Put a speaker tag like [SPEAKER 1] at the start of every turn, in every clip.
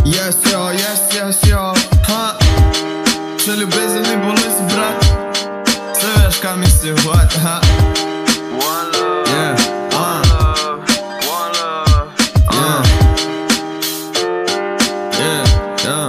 [SPEAKER 1] Yes, yo, ha. Če ljubezen ni bolezen, brat, se veš, kaj misli, what, ha. One love, yeah, one love, one love, yeah.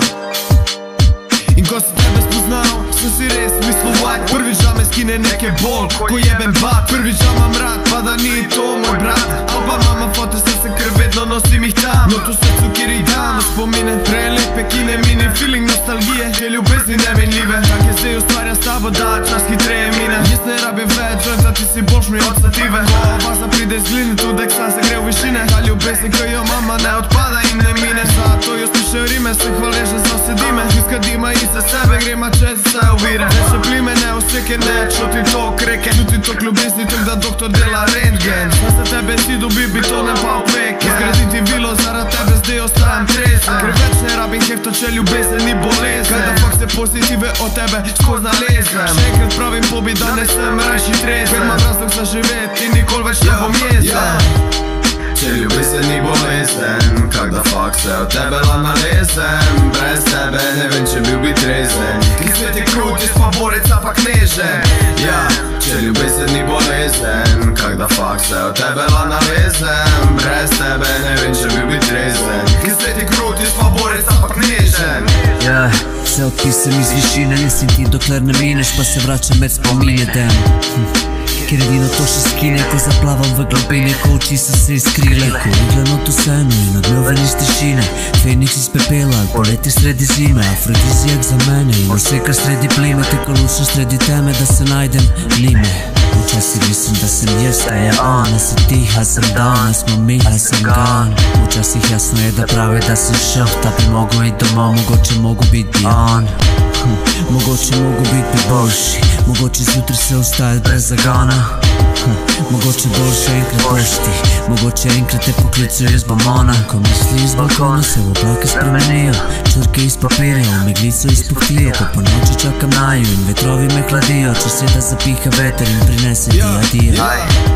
[SPEAKER 1] In ko si tebe spoznal, sem si res mislil, what. Prvič da me skine nekaj bolj, ko jebem bat. Prvič da imam rad, pa da ni to moj brat. Alba mama foto, se ker vedno nosim jih tam. No tu srcu, kjer jih dam, spomine prelepe, ki ne mini. Feeling nostalgije, te ljubezni nemenljive. Tak je zdaj ustvarja s tabo, da čas hitreje mine. Jaz ne rabim več, da ti si boljš mi od sative. Ko vaza pride z glini, tudi eksa se gre v višine. Ta ljubezni, ko jo mama ne odpada in ne mine. Zato jo spiše rime, se hvaleže za vse dime. Iska dima iz za sebe, grema čez vse ovire. Veče plime, ne oseke, ne čuti tok reke. Čuti tok ljubezni, tok da doktor dela rentgen. Da se tebe si dobi, bitone pa opeke. Zgradim ti vilo, zarad tebe zdaj ostajam trezen. Ker več ne rabim hefto, če ljubezen ni bolezen. Kaj da fakt se pozitive od tebe skoz nalezem. Še enkrat pravim pobi, da ne sem rajši trezen. Ker imam razlog za živeti in nikol več ne bom jezen. Če ljubezen ni bolezen, kak da fakt se od tebe la nalezem. Brez tebe ne vem, če bil bi trezen. Ki svet je krut, jaz pa borec, pa knežen. Če ljubezen ni bolezen, kak da fakt se od tebe la nalezem. Brez tebe ne vem, če bil bi trezen. Ki svet je krut, jaz pa borec, pa knežen.
[SPEAKER 2] Se odpisem iz višine, nisem ti dokler ne mineš, pa se vračam med spomine dem. Ker edino to še skine, ko zaplavam v globine, ko oči so se iskrile. Ko igle noto senu in odmjove iz tišine. Feniks iz pepela, poleti sredi zime. Afrodizijak za mene in oseka sredi plime. Te koluša sredi teme, da se najdem nime. Včasih mislim, da sem jaz, da je on. Da si ti, a sem dan, da smo mi, a sem gan. Včasih jasno je, da pravi, da sem šel. Da bi mogel iti domov, mogoče mogu biti on. Mogoče mogu biti boljši, mogoče zjutraj se vstajati brez zagona. Mogoče boljše enkrat bošti, mogoče enkrat te poklicujo iz bomona. Ko misli iz balkona se v oblake spremenijo, črke iz papirja v meglico izpuhtijo. Ko po noči čakam naju in vetrovi me hladijo, če se da zapiha veter in prinese ti adijo.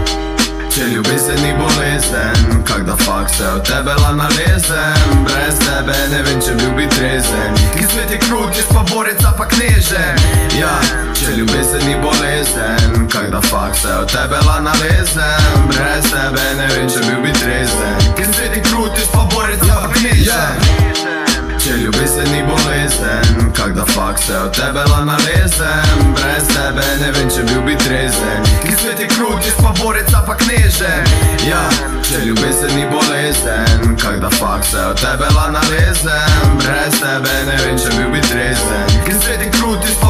[SPEAKER 1] Če ljubezen ni bolezen, kak da fakt se od tebe la nalezem. Brez tebe ne vem, če bil bi trezen. Ki svet je krut, jaz pa borec, pa knežen. Če ljubezen ni bolezen, kak da fakt se od tebe la nalezem. Brez tebe ne vem, če bil bi trezen. Ki svet je krut, jaz pa borec, pa knežen. Če ljubezen ni bolezen, kak da fakt se od tebe la nalezem. Brez tebe ne vem, če bil bi trezen. Ki svet je krut, jaz pa borec, pa knežen. Če ljubezen ni bolezen, kak da fakt se od tebe la nalezem. Brez tebe ne vem, če bil bi trezen. Ki svet je krut, jaz pa